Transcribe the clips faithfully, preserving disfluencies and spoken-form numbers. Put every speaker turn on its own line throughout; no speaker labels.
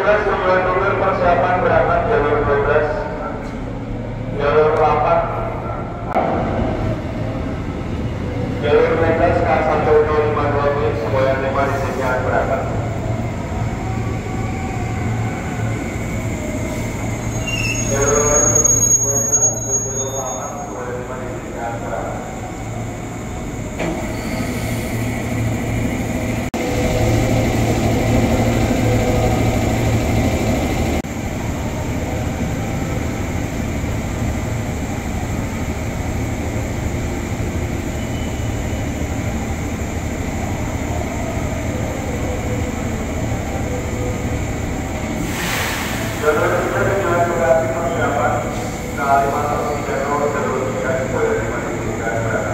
belas tujuan mundur persiapan berangkat jalur dua belas, jalur delapan, jalur dua belas K satu nol lima dua menit semuanya lima disediakan berangkat. Jalur dua belas dan jalur delapan semuanya lima disediakan berangkat. Jalur tiga tujuan lokasi persiapan K lima satu tiga nol jalur tiga semuanya lima disediakan berangkat.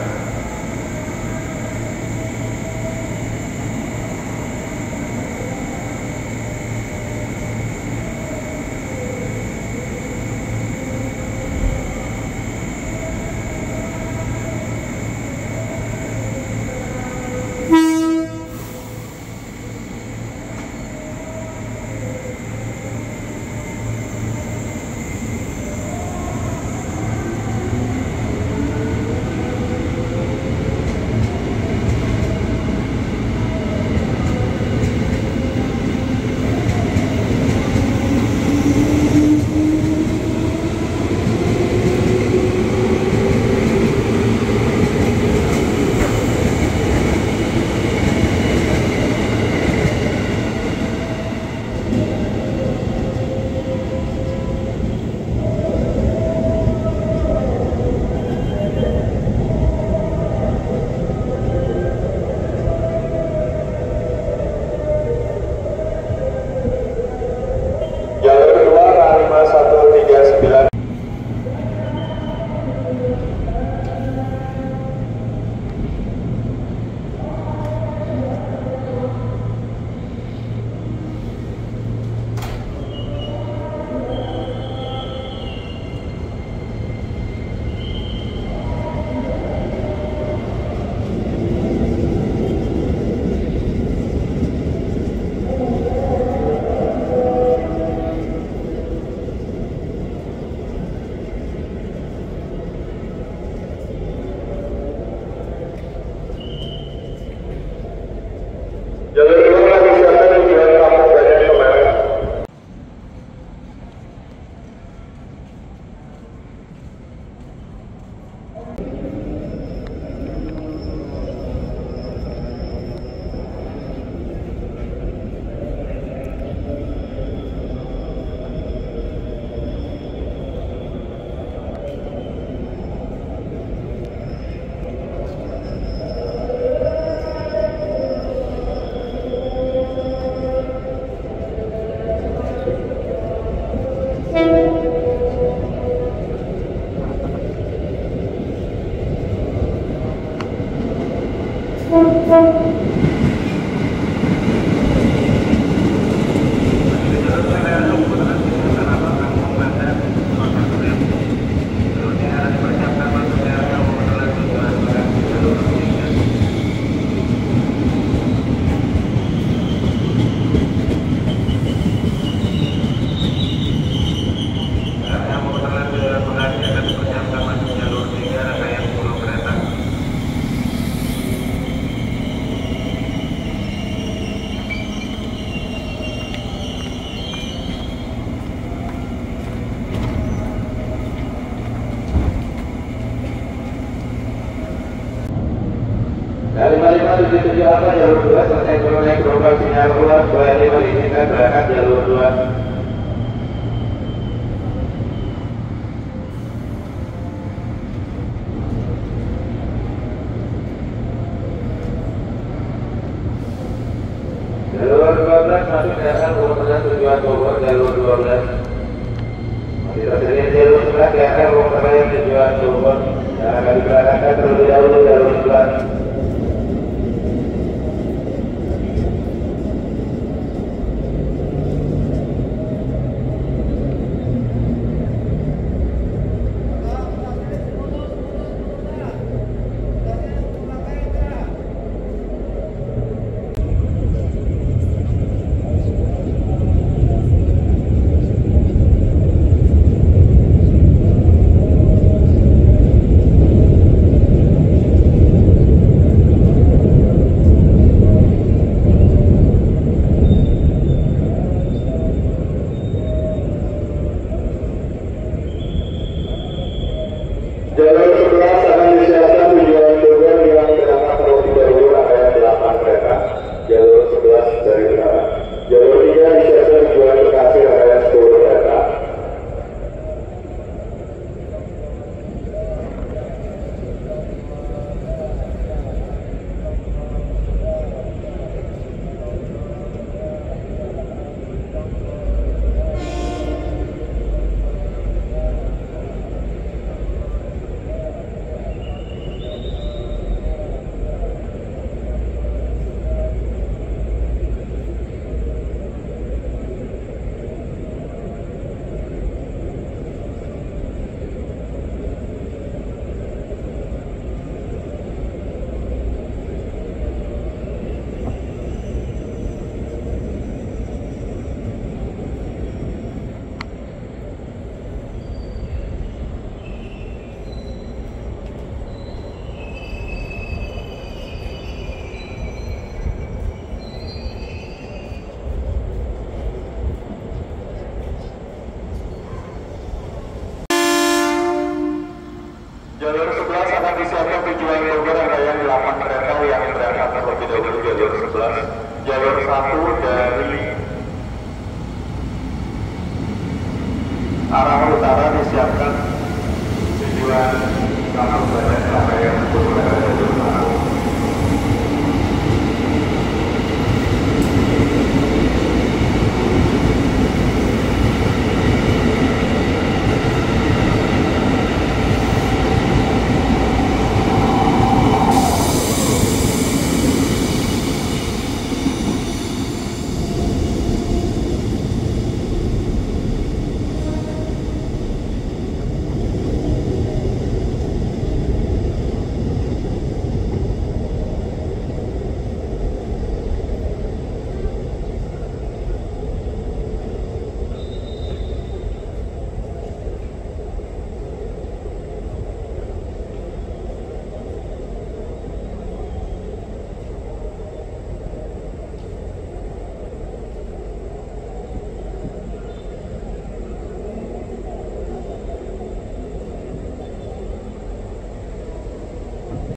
Jalur dua K lima satu tiga sembilan. Jalur dua lagi siapkan tujuan Kampung Banyak Semarang. Dari lima lima tujuh tujuh apa jalur dua selesai turun naik gelombang sinyal keluar dua lima diizinkan berangkat jalur dua. Jalur dua belas masuk ke atas Bogor tujuan Bogor jalur dua belas. Masih tersedia jalur sebelah ke atas Bogor tujuan Bogor. Yang akan diberangkatkan terlebih dahulu jalur sebelah. dari arah utara disiapkan tujuan Tanah Barat Raya untuk berada